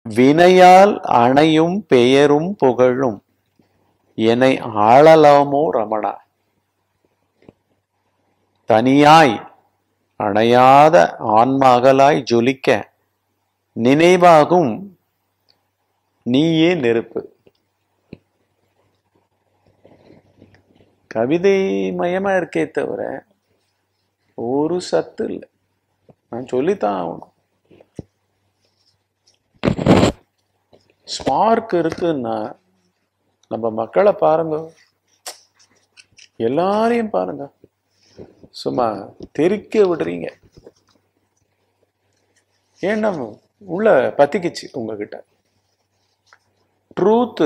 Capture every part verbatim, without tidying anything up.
வினையால் அணையும் பெயரும் புகழும் என்னை ஆளலாமோ ரமணா. தனியாய் அணையாத ஆன்மாகலாய் ஜொலிக்க நினைவாகும் நீயே நெருப்பு. கவிதை மயமா இருக்கே தவிர ஒரு சத்து இல்லை. நான் சொல்லித்தான் ஆகணும். ஸ்பார்க் இருக்குன்னா நம்ம மக்களை பாருங்க, எல்லாரையும் பாருங்க, சும்மா தெரிக்க விடுறீங்க. ஏன்னா உள்ள பத்திக்குச்சு உங்ககிட்ட. ட்ரூத்து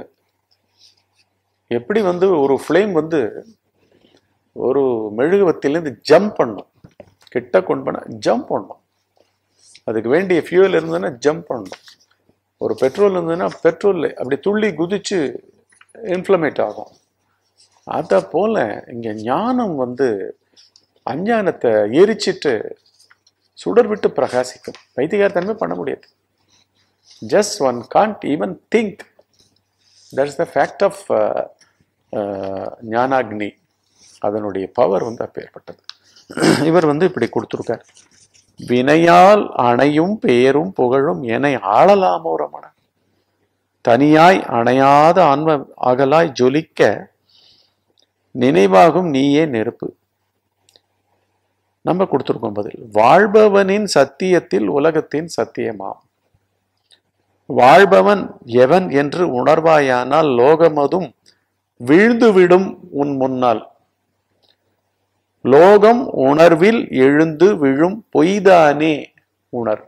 எப்படி வந்து ஒரு ஃப்ளேம் வந்து ஒரு மெழுகுவத்திலேருந்து ஜம்ப் பண்ணும், கிட்ட கொண்டு போனா ஜம்ப் பண்ணும். அதுக்கு வேண்டிய ஃபியூவல் இருந்ததுன்னா ஜம்ப் பண்ணணும். ஒரு பெட்ரோல் இருந்ததுன்னா பெட்ரோல் அப்படி துள்ளி குதிச்சு இன்ஃப்ளமேட் ஆகும். அதை போல இங்க ஞானம் வந்து அஞ்ஞானத்தை எரிச்சிட்டு சுடர் விட்டு பிரகாசிக்கும். வைத்திகாரத்தன்மை பண்ண முடியாது. Just one can't even think. That's the fact of ஞானாக்னி. அதனுடைய பவர் வந்து அப்பேற்பட்டது. இவர் வந்து இப்படி கொடுத்துருக்கார். வினையால் அணையும் பெயரும் புகழும் என்னை ஆளலாமோ ரமண. தனியாய் அணையாத ஆன்ம அகலாய் ஜொலிக்க நினைவாகும் நீயே நெருப்பு. நம்ம கொடுத்துருக்கோம் பதில். வாழ்பவனின் சத்தியத்தில் உலகத்தின் சத்தியமாம். வாழ்பவன் எவன் என்று உணர்வாயானால் லோகமதும் வீழ்ந்துவிடும் உன் முன்னால். லோகம் உணர்வில் எழுந்து விழும் பொய்தானே உணர்.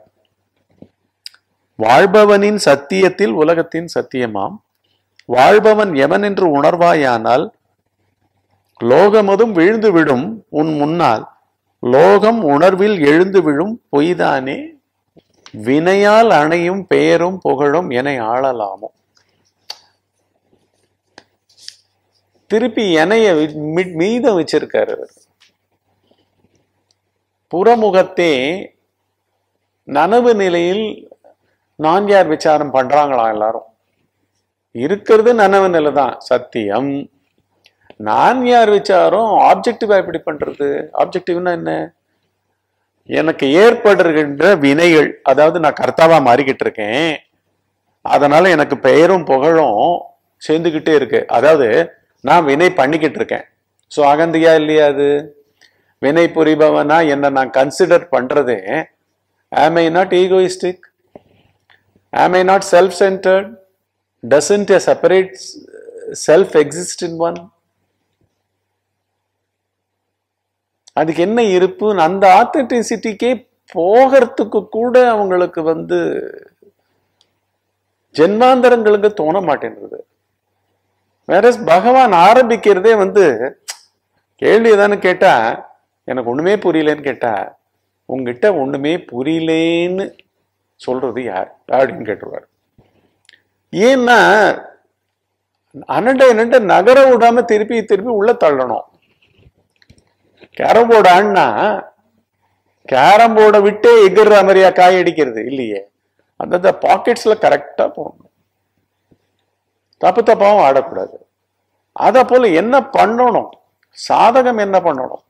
வாழ்பவனின் சத்தியத்தில் உலகத்தின் சத்தியமாம். வாழ்பவன் எவன் என்று உணர்வாயானால் லோகமதும் வீழ்ந்து விடும் உன் முன்னால். லோகம் உணர்வில் எழுந்து விழும் பொய்தானே. வினையால் அணையும் பெயரும் புகழும் என்னை ஆளலாமோ. திருப்பி எனைய மீதம் வச்சிருக்காரு. புறமுகத்தே நனவு நிலையில் நான் யார் விசாரம் பண்றாங்களா எல்லாரும். இருக்கிறது நனவு நிலை தான் சத்தியம். நான் யார் விசாரம் ஆப்ஜெக்டிவா எப்படி பண்றது? ஆப்ஜெக்டிவ்னா என்ன? எனக்கு ஏற்படுகின்ற வினைகள், அதாவது நான் கர்த்தாவா மாறிக்கிட்டு இருக்கேன், அதனால எனக்கு பெயரும் புகழும் சேர்ந்துகிட்டே இருக்கு. அதாவது நான் வினை பண்ணிக்கிட்டு இருக்கேன். ஸோ அகந்தியா இல்லையா? அது வினை புரிபவனா என்ன நான் கன்சிடர் பண்றதே. am I not egoistic? am I not self-centered? doesn't a separate self exist in one? அதுக்கு என்ன இருப்பு? அந்த ஆத்தென்டிசிட்டிக்கே போகிறதுக்கு கூட அவங்களுக்கு வந்து ஜென்மாந்தரங்களுக்கு தோண மாட்டேன்றது. வேற பகவான் ஆரம்பிக்கிறதே வந்து கேள்வி ஏதானு கேட்டா எனக்கு ஒண்ணுமே புரியலன்னு கேட்டா உங்ககிட்ட ஒண்ணுமே புரியலேன்னு சொல்றது யார் அப்படின்னு கேட்டுருவாரு. ஏன்னா அனண்ட என்னண்ட நகர விடாம திருப்பி திருப்பி உள்ள தள்ளணும். கேரம் போர்டு ஆடினா கேரம் போர்டை விட்டே எகிற மாதிரியா காய் அடிக்கிறது இல்லையே. அந்தந்த பாக்கெட்ஸ்ல கரெக்டா போகணும். தப்பு தப்பாவும் ஆடக்கூடாது. அத போல என்ன பண்ணணும்? சாதகம் என்ன பண்ணணும்?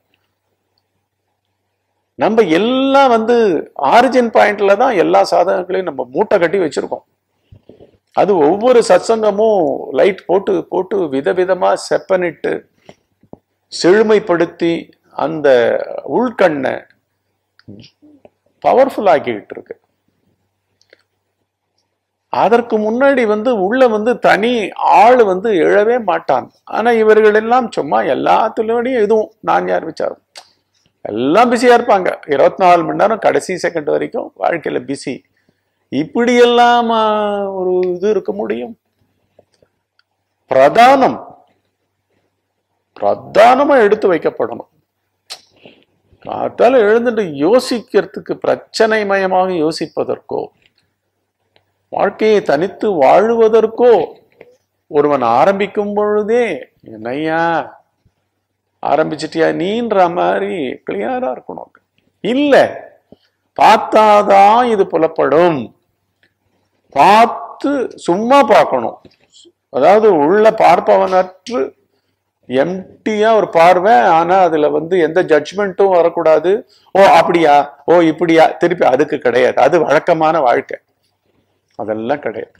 நம்ம எல்லாம் வந்து ஆரிஜின் பாயிண்ட்ல தான் எல்லா சாதகங்களையும் நம்ம மூட்டை கட்டி வச்சிருக்கோம். அது ஒவ்வொரு சத்சங்கமும் லைட் போட்டு போட்டு விதவிதமா செப்பனிட்டு செழுமைப்படுத்தி அந்த உள்கண்ணை பவர்ஃபுல் ஆக்கிக்கிட்டு இருக்கு. அதற்கு முன்னாடி வந்து உள்ள வந்து தனி ஆள் வந்து எழவே மாட்டான். ஆனா இவர்கள் எல்லாம் சும்மா எல்லாத்துலயும் எதுவும் நான் யார் விசாரம் எல்லாம் பிஸியா இருப்பாங்க. இருபத்தி நாலு மணி நேரம் கடைசி செகண்ட் வரைக்கும் வாழ்க்கையில பிஸி. இப்படியெல்லாம் ஒரு இது இருக்க முடியும்? பிரதானம் பிரதானமா எடுத்து வைக்கப்படணும். காத்தால எழுந்துட்டு யோசிக்கிறதுக்கு, பிரச்சனை மயமாக யோசிப்பதற்கோ வாழ்க்கையை தனித்து வாழுவதற்கோ ஒருவன் ஆரம்பிக்கும் பொழுதே என்னையா ஆரம்பிச்சிட்டியா நீன்ற மாதிரி கிளியரா இருக்கணும். இல்ல பார்த்தாதான் இது புலப்படும். பார்த்து சும்மா பார்க்கணும். அதாவது உள்ள பார்ப்பவனற்று எம்டியா ஒரு பார்வை. ஆனா அதுல வந்து எந்த ஜட்ஜ்மெண்ட்டும் வரக்கூடாது. ஓ அப்படியா, ஓ இப்படியா, திருப்பி அதுக்கு கிடையாது. அது வழக்கமான வாழ்க்கை, அதெல்லாம் கிடையாது.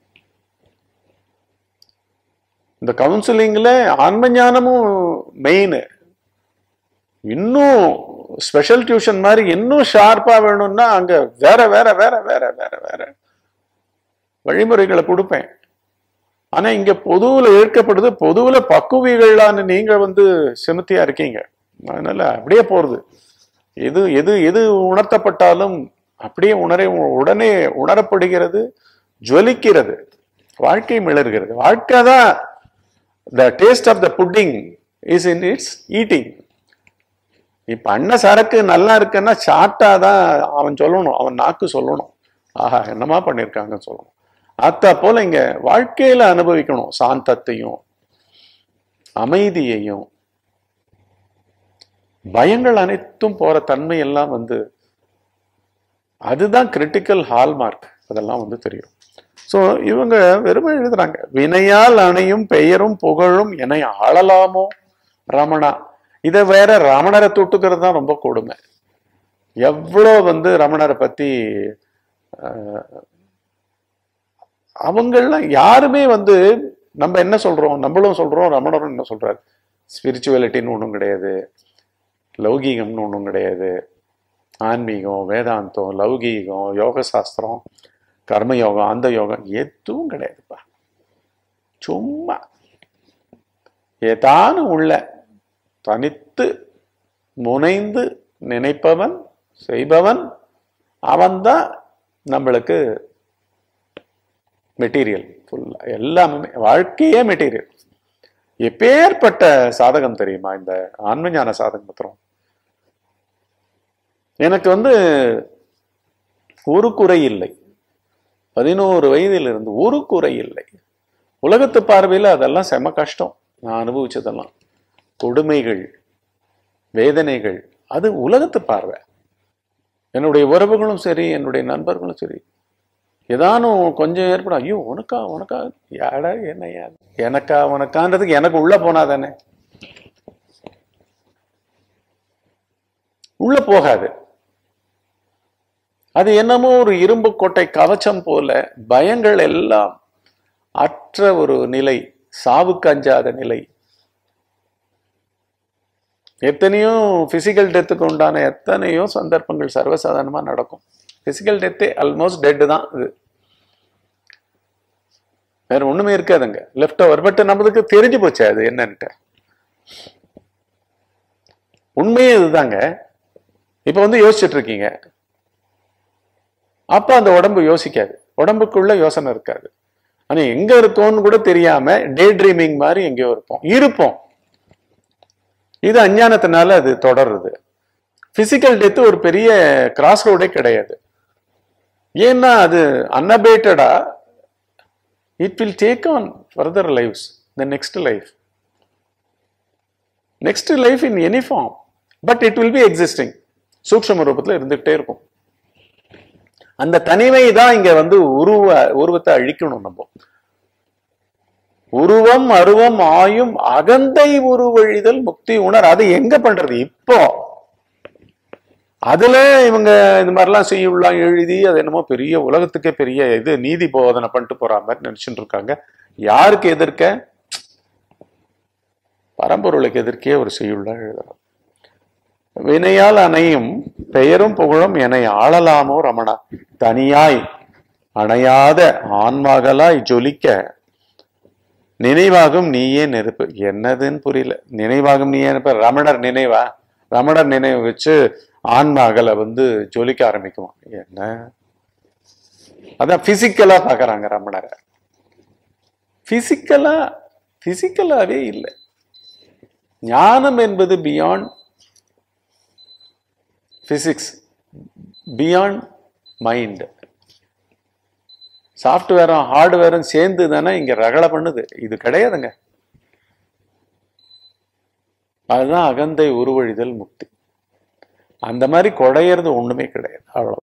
இந்த கவுன்சிலிங்ல ஆன்ம ஞானமும் மெயின். இன்னும் ஸ்பெஷல் டியூஷன் மாதிரி இன்னும் ஷார்ப்பா வேணும்னா அங்க வேற வேற வேற வேற வேற வேற வழிமுறைகளை கொடுப்பேன். ஆனா இங்க பொதுவுல ஏற்கப்படுது. பொதுவுல பக்குவிகளான நீங்க வந்து செலுத்தியா இருக்கீங்க. அதனால அப்படியே போறது. எது எது எது உணர்த்தப்பட்டாலும் அப்படியே உணர உடனே உணரப்படுகிறது, ஜொலிக்கிறது, வாழ்க்கை மிளறுகிறது. வாழ்க்கை தான். The taste of the pudding is in its eating. இப்ப அண்ண சரக்கு நல்லா இருக்குன்னா சாப்பிட்டாதான் அவன் சொல்லணும், அவன் நாக்கு சொல்லணும், ஆஹா என்னமா பண்ணிருக்காங்கன்னு சொல்லணும். அத்த போல இங்க வாழ்க்கையில அனுபவிக்கணும் சாந்தத்தையும் அமைதியையும். பயங்கள் அனைத்தும் போற தன்மை எல்லாம் வந்து அதுதான் கிரிட்டிக்கல் ஹால்மார்க். அதெல்லாம் வந்து தெரியும். சோ இவங்க வெறுமை எழுதுறாங்க, வினையால் அணையும் பெயரும் புகழும் என்னை ஆளலாமோ ரமணா. இதை வேற ரமணரை தொட்டுக்கிறது தான் ரொம்ப கொடுமை. எவ்வளோ வந்து ரமணரை பத்தி அவங்கெல்லாம் யாருமே வந்து நம்ம என்ன சொல்றோம், நம்மளும் சொல்றோம், ரமணரும் என்ன சொல்றாரு, ஸ்பிரிச்சுவலிட்டின்னு ஒன்றும் கிடையாது, லௌகீகம்னு ஒன்றும் கிடையாது, ஆன்மீகம், வேதாந்தம், லௌகீகம், யோக சாஸ்திரம், கர்மயோகம், அந்த யோகம் எதுவும் கிடையாதுப்பா. சும்மா ஏதானு உள்ள தனித்து முனைந்து நினைப்பவன் செய்பவன் அவன்தான் நம்மளுக்கு மெட்டீரியல். ஃபுல்லா எல்லாமே வாழ்க்கையே மெட்டீரியல். எப்பேற்பட்ட சாதகம் தெரியுமா இந்த ஆன்மஞான சாதகம் பத்திரம். எனக்கு வந்து ஒரு குறை இல்லை. பதினோரு வயதில் இருந்து ஒரு குறை இல்லை. உலகத்து பார்வையில் அதெல்லாம் செம கஷ்டம். நான் அனுபவிச்சதெல்லாம் கொடுமைகள், வேதனைகள், அது உலகத்து பார்வை. என்னுடைய உறவுகளும் சரி, என்னுடைய நண்பர்களும் சரி, ஏதானும் கொஞ்சம் ஏற்படும், ஐயோ உனக்கா உனக்கா யாடா என்னையா எனக்கா உனக்கான்றதுக்கு எனக்கு உள்ள போனாதானே, உள்ள போகாது. அது என்னமோ ஒரு இரும்பு கோட்டை கவச்சம் போல பயங்கள் எல்லாம் அற்ற ஒரு நிலை, சாவுக்கு அஞ்சாத நிலை. எத்தனையோ பிசிக்கல் டெத்துக்கு உண்டான எத்தனையோ சந்தர்ப்பங்கள் சர்வசாதாரணமா நடக்கும். பிசிக்கல் டெத்தே ஆல்மோஸ்ட் டெட் தான். இது வேற ஒண்ணுமே இருக்காதுங்க, லெஃப்ட் ஓவர். பட் நம்மளுக்கு தெரிஞ்சு போச்சு அது என்னன்ட்டு. உண்மையே இதுதாங்க. இப்ப வந்து யோசிச்சுட்டு இருக்கீங்க, அப்ப அந்த உடம்பு யோசிக்காது, உடம்புக்குள்ள யோசனை இருக்காது. ஆனா எங்க இருக்கோம்னு கூட தெரியாம டே ட்ரீமிங் மாதிரி எங்கேயோ இருப்போம் இருப்போம் இது அஞ்ஞானத்தினால அது தொடருது. பிசிக்கல் டெத் ஒரு பெரிய கிராஸ் ரோடே கிடையாது. ஏன்னா அது அன்அபேட்டடா it will take on further lives, the next life, next life in any form. But it will be existing. சூக்ஷ்ம ரூபத்தில் இருந்துகிட்டே இருக்கும். அந்த தனிமை தான் இங்க வந்து உருவ உருவத்தை அழிக்கணும். நம்ம உருவம் அருவம் ஆயும் அகந்தை உருவழிதல் முக்தி உணர். அது எங்க பண்றது இப்போ? அதுல இவங்க இந்த மாதிரிலாம் செய்யலாம் எழுதி அது என்னமோ பெரிய உலகத்துக்கே பெரிய இது நீதி போதனை பண்ணிட்டு போற மாதிரி நினைச்சுட்டு இருக்காங்க. யாருக்கு எதிர்க்க? பரம்பொருளுக்கு எதிர்க்கே ஒரு செய்யுள்ள எழுதுறோம். வினையால் அணையும் பெயரும் புகழும் என்னை ஆளலாமோ ரமணா. தனியாய் அணையாத ஆன்மாகளாய் ஜொலிக்க நினைவாகும் நீயே நெருப்பு. என்னதுன்னு புரியல. நினைவாகும் நீயே நெருப்பு. ரமணர் நினைவா? ரமணர் நினைவு வச்சு ஆன்மாகளை வந்து ஜொலிக்க ஆரம்பிக்குமா? என்ன அதான் பிசிக்கலா பாக்குறாங்க ரமணரை. பிசிக்கலா பிசிக்கலாவே இல்லை. ஞானம் என்பது பியாண்ட் பிசிக்ஸ், பியாண்ட் மைண்ட். சாஃப்ட்வேரும் ஹார்ட்வேரும் சேர்ந்து தானே இங்க ரகலை பண்ணுது. இது கிடையாதுங்க. அதுதான் அகந்தை உருவழிதல் முக்தி. அந்த மாதிரி குடையிறது ஒண்ணுமே கிடையாது. அவ்வளவு.